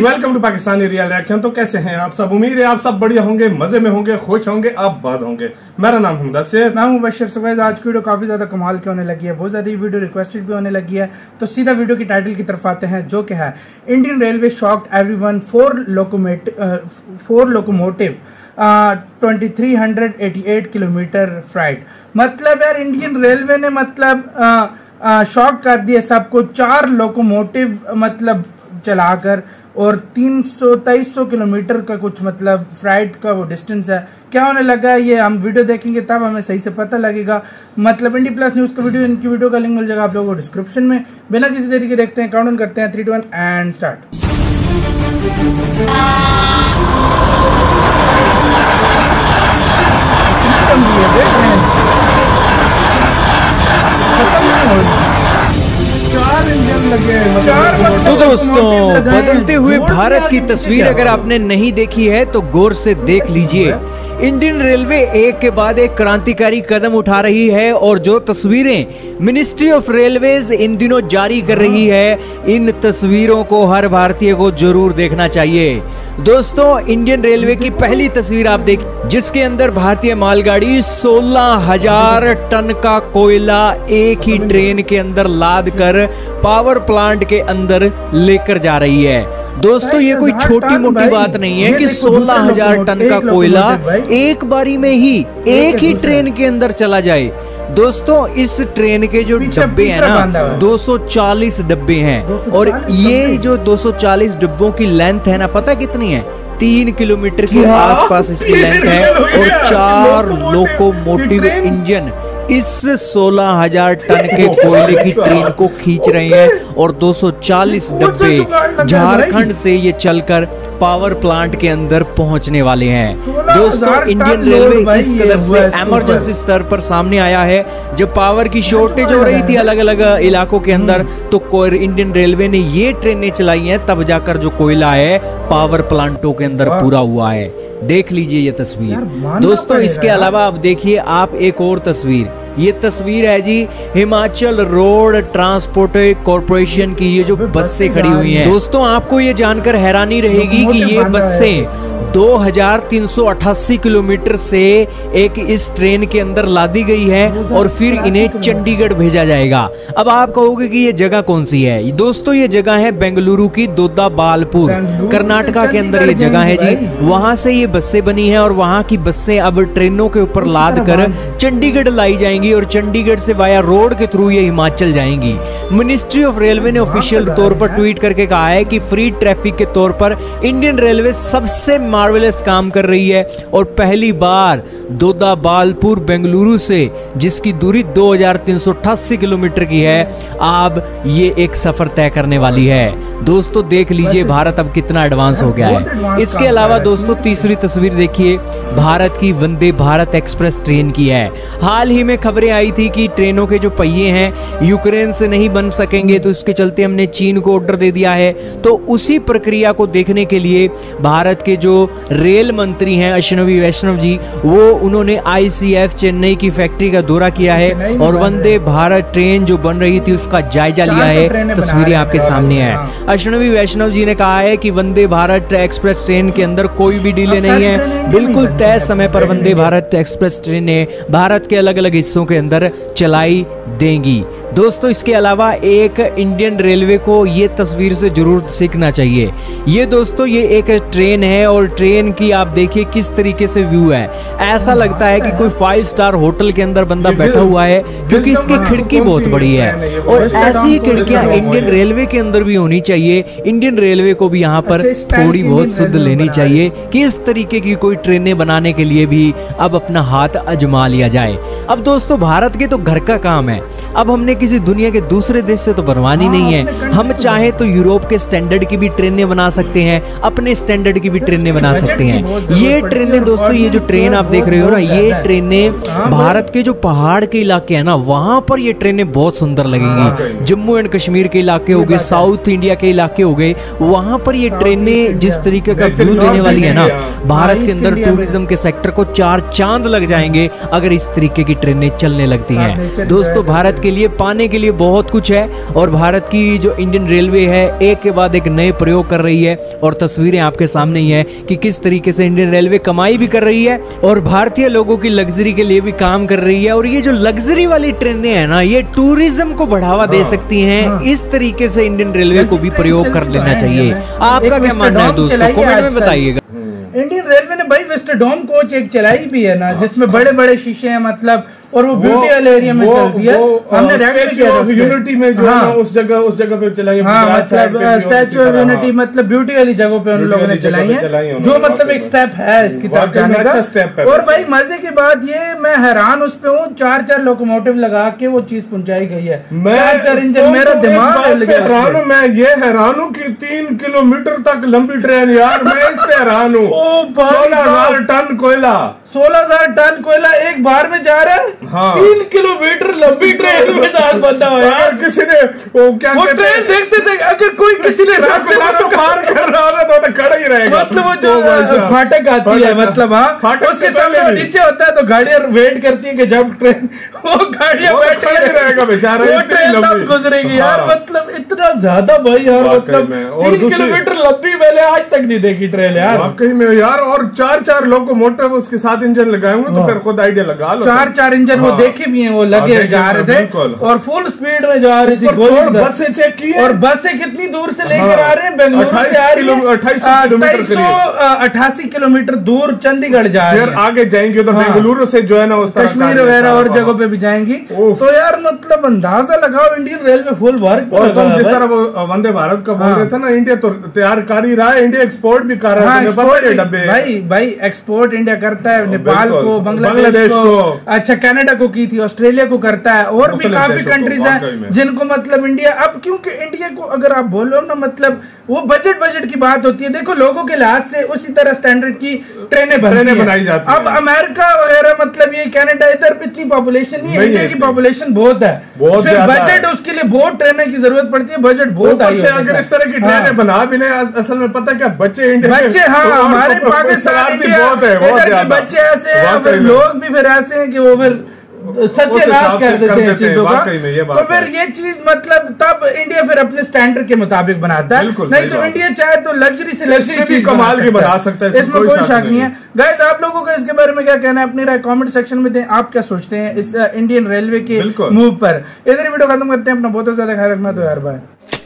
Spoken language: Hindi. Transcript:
Welcome to Pakistani real reaction. तो कैसे हैं आप सब? उम्मीद है आप सब बढ़िया होंगे, मजे में होंगे, खुश होंगे, आबाद होंगे। मेरा नाम है मुदस्सिर, मैं हूं बशीर। सुबह आज की वीडियो काफी ज्यादा कमाल की होने लगी है, बहुत ज्यादा ये वीडियो रिक्वेस्टेड भी होने लगी है। तो सीधा वीडियो की टाइटल की तरफ आते हैं, जो कि है Indian railway shocked everyone, 4 locomotive 2388 kilometre freight. मतलब यार इंडियन रेलवे ने शॉक कर दिया सबको, 4 लोकोमोटिव मतलब चलाकर, और 2300 किलोमीटर का कुछ मतलब फ्राइट का वो डिस्टेंस है। क्या होने लगा है ये हम वीडियो देखेंगे तब हमें सही से पता लगेगा। मतलब इंडी प्लस न्यूज का वीडियो, इनकी वीडियो का लिंक मिल जाएगा आप लोगों को डिस्क्रिप्शन में। बिना किसी देरी के देखते हैं, काउंटडाउन करते हैं 3, 2, 1 एंड स्टार्ट। तो दोस्तों, बदलते हुए भारत की तस्वीर अगर आपने नहीं देखी है तो गौर से देख लीजिए। इंडियन रेलवे एक के बाद एक क्रांतिकारी कदम उठा रही है और जो तस्वीरें मिनिस्ट्री ऑफ रेलवेज इन दिनों जारी कर रही है, इन तस्वीरों को हर भारतीय को जरूर देखना चाहिए। दोस्तों, इंडियन रेलवे की पहली तस्वीर आप देख, जिसके अंदर भारतीय मालगाड़ी 16,000 टन का कोयला एक ही ट्रेन के अंदर लाद कर पावर प्लांट के अंदर लेकर जा रही है। दोस्तों, ये कोई छोटी मोटी बात नहीं है कि 16,000 टन का कोयला एक बारी में ही एक ही ट्रेन के अंदर चला जाए। दोस्तों, इस ट्रेन के जो डब्बे हैं ना, 240 डब्बे हैं, और ये जो 240 डब्बों की लेंथ है ना, पता कितनी है? 3 किलोमीटर के आसपास इसकी लेंथ है, और 4 लोकोमोटिव इंजन इस 16,000 टन के कोयले की ट्रेन को खींच रहे हैं, और 240 डब्बे झारखंड से ये चलकर पावर प्लांट के अंदर पहुंचने वाले हैं। दोस्तों, इंडियन रेलवे इस कदर से इमरजेंसी स्तर पर सामने आया है। जब पावर की शॉर्टेज हो रही थी अलग अलग इलाकों के अंदर, तो इंडियन रेलवे ने ये ट्रेनें चलाई हैं, तब जाकर जो कोयला है पावर प्लांटों के अंदर पूरा हुआ है। देख लीजिए ये तस्वीर। दोस्तों, इसके अलावा अब देखिए आप एक और तस्वीर। ये तस्वीर है जी हिमाचल रोड ट्रांसपोर्ट कॉर्पोरेशन की, ये जो बसें खड़ी हुई हैं। दोस्तों, आपको ये जानकर हैरानी रहेगी कि ये बसें 2388 किलोमीटर से एक इस ट्रेन के अंदर लादी गई है, और फिर इन्हें चंडीगढ़ भेजा जाएगा। अब आप कहोगे कि ये जगह कौन सी है? दोस्तों, ये जगह है बेंगलुरु की दोदाबालपुर, कर्नाटका के अंदर ये जगह है जी। वहां से ये बसें बनी हैं, और वहां की बसें अब ट्रेनों के ऊपर लाद कर चंडीगढ़ लाई जाएंगी, और चंडीगढ़ से वाया रोड के थ्रू ये हिमाचल जाएंगी। मिनिस्ट्री ऑफ रेलवे ने ऑफिशियल तौर पर ट्वीट करके कहा है कि फ्री ट्रैफिक के तौर पर इंडियन रेलवे सबसे मार्वेलस काम कर रही है, और पहली बार दोदाबालपुर बेंगलुरु से, जिसकी दूरी 2388 किलोमीटर की है, अब ये एक सफर तय करने वाली है। दोस्तों, देख लीजिए भारत अब कितना एडवांस हो गया है। इसके अलावा दोस्तों, तीसरी तस्वीर देखिए, भारत की वंदे भारत एक्सप्रेस ट्रेन की है। हाल ही में खबरें आई थी कि ट्रेनों के जो पहिए हैं यूक्रेन से नहीं बन सकेंगे, तो इसके चलते हमने चीन को ऑर्डर दे दिया है। तो उसी प्रक्रिया को देखने के लिए भारत के जो रेल मंत्री हैं अश्विनी वैष्णव जी, वो उन्होंने ICF चेन्नई की फैक्ट्री का दौरा किया है, और वंदे भारत ट्रेन जो बन रही थी उसका जायजा लिया है। तस्वीरें आपके सामने है। अश्विनी वैष्णव जी ने कहा है कि वंदे भारत एक्सप्रेस ट्रेन के अंदर कोई भी डिले नहीं है, बिल्कुल तय समय पर वंदे भारत एक्सप्रेस ट्रेनें भारत के अलग अलग हिस्सों के अंदर चलाई देंगी। दोस्तों, इसके अलावा एक इंडियन रेलवे को ये तस्वीर से जरूर सीखना चाहिए। ये दोस्तों, ये एक ट्रेन है, और ट्रेन की आप देखिए किस तरीके से व्यू है। ऐसा लगता है कि कोई 5 स्टार होटल के अंदर बंदा बैठा हुआ है, क्योंकि इसकी खिड़की बहुत बड़ी है, और ऐसी ही खिड़कियां इंडियन रेलवे के अंदर भी होनी चाहिए। इंडियन रेलवे को भी यहाँ पर थोड़ी बहुत सुध लेनी चाहिए कि इस तरीके की कोई ट्रेनें बनाने के लिए भी अब अपना हाथ आजमा लिया जाए। अब दोस्तों, भारत के तो घर का काम है, अब हमने किसी दुनिया के दूसरे देश से तो बनवानी नहीं है। हम चाहे तो यूरोप के स्टैंडर्ड की भी ट्रेनें बना सकते हैं, अपने स्टैंडर्ड की भी ट्रेनें बना सकते हैं। ये ट्रेनें दोस्तों, ये जो ट्रेन आप देख रहे हो ना, ये ट्रेनें भारत के जो पहाड़ के इलाके हैं ना, वहां पर ये ट्रेनें बहुत सुंदर लगेंगी। जम्मू एंड कश्मीर के इलाके हो गए, साउथ इंडिया के इलाके हो गए, वहां पर ये ट्रेनें जिस तरीके का व्यू देने वाली है ना, भारत के अंदर टूरिज्म के सेक्टर को 4 चांद लग जाएंगे अगर इस तरीके की ट्रेनें चलने लगती हैं। दोस्तों, भारत के लिए पानी दिखाने के लिए बहुत कुछ है और भारत की जो इंडियन रेलवे है एक के बाद एक नए प्रयोग कर रही है और तस्वीरें आपके सामने ही है कि किस तरीके से इंडियन रेलवे कमाई भी कर रही है और भारतीय लोगों की लग्जरी के लिए भी काम कर रही है। और ये जो लग्जरी वाली ट्रेनें हैं ना, ये टूरिज्म को बढ़ावा दे सकती हैं। इस तरीके से इंडियन रेलवे को भी प्रयोग कर लेना चाहिए। आपका क्या मानना है दोस्तों, कमेंट में बताइएगा। इंडियन रेलवे ने भाई वेस्टरडोम कोच एक चलाई भी है ना, जिसमें बड़े बड़े शीशे हैं मतलब, और वो ब्यूटी एरिया में चलती है। हमने यूनिटी में जो है उस जगह पे चलाई है। मतलब स्टैचू ऑफ यूनिटी मतलब ब्यूटी वाली जगह पे उन लोगों ने चलाई है, जो मतलब एक स्टेप है इसकी तरफ जाने का। और भाई मजे की बात ये, मैं हैरान उस पे हूँ, 4 लोकोमोटिव लगा के वो चीज पहुंचाई गई है। 4 इंजन, मेरा दिमाग हैरान हूँ। मैं ये हैरान हूँ कि 3 किलोमीटर तक लंबी ट्रेन यार, मैं इस पे हैरान हूँ। 16,000 टन कोयला, 16,000 टन कोयला एक बार में जा रहा है। हाँ। 3 किलोमीटर लंबी ट्रेन में साथ बंदा हो यार। किसी ने वो ट्रेन देखते थे, अगर कोई किसी ने पार कर रहा होगा तो खड़ा ही रहेगा। मतलब वो जो फाटक आती है मतलब, हाँ उसके सामने नीचे होता है तो गाड़ियां वेट करती है कि जब ट्रेन वो गाड़ियां बैठ रहेगा बेचारा, वो ट्रेन तब गुजरेगी यार। मतलब इतना ज्यादा भाई यार, मतलब 3 किलोमीटर लंबी मैंने आज तक नहीं देखी ट्रेन यार, वाकई में यार। और 4 लोकोमोटिव उसके साथ इंजन लगाए हुए, तो फिर खुद आइडिया लगा लो। 4 इंजन वो देखे भी हैं, वो लगे जा रहे थे और फुल स्पीड में जा रही थी। बस से चेक की और बस से कितनी दूर से लेकर आ रहे हैं, बेंगलुरु से आ रही है 28 किलोमीटर दूर चंडीगढ़ जा रही है। आगे जाएंगे तो बेंगलुरु से जो है ना उस कश्मीर वगैरह और जगहों पे भी जाएंगी। तो यार मतलब अंदाजा लगाओ, इंडियन रेलवे फुल वर्क। और जिस तरह वो वंदे भारत का बोल रहे थे ना, इंडिया तो तैयार कर ही रहा है, इंडिया एक्सपोर्ट भी कर रहा है डब्बे। भाई एक्सपोर्ट इंडिया करता है, नेपाल को, बांग्लादेश को, अच्छा कनाडा को की थी, ऑस्ट्रेलिया को करता है, और भी काफी कंट्रीज हैं जिनको मतलब इंडिया। अब क्योंकि इंडिया को अगर आप बोलो ना, मतलब वो बजट की बात होती है। देखो लोगों के लिहाज से उसी तरह स्टैंडर्ड की ट्रेनें बनाई जाती है। अब अमेरिका वगैरह मतलब ये कनाडा, इधर इतनी पॉपुलेशन नहीं है, इंडिया की पॉपुलेशन बहुत है, बजट उसके लिए बहुत ट्रेनें की जरूरत पड़ती है, बजट बहुत है। अगर इस तरह की ट्रेनें बना भी ले, असल में पता क्या बच्चे हाँ हमारे पाकिस्तान बच्चे ऐसे हैं, लोग भी फिर ऐसे हैं कि वो फिर सत्यानाश कर देते हैं चीजों का। तो फिर ये चीज मतलब तब इंडिया फिर अपने स्टैंडर्ड के मुताबिक बनाता है, नहीं तो इंडिया चाहे तो लग्जरी से लग्जरी कमाल भी बना सकता है, इसमें कोई शक नहीं है। गाइस आप लोगों का इसके बारे में क्या कहना है, अपनी राय कमेंट सेक्शन में दें। आप क्या सोचते हैं इस इंडियन रेलवे के मूव पर। इधर वीडियो खत्म करते हैं, अपना बहुत ज्यादा ख्याल रखना। तो यार बाय।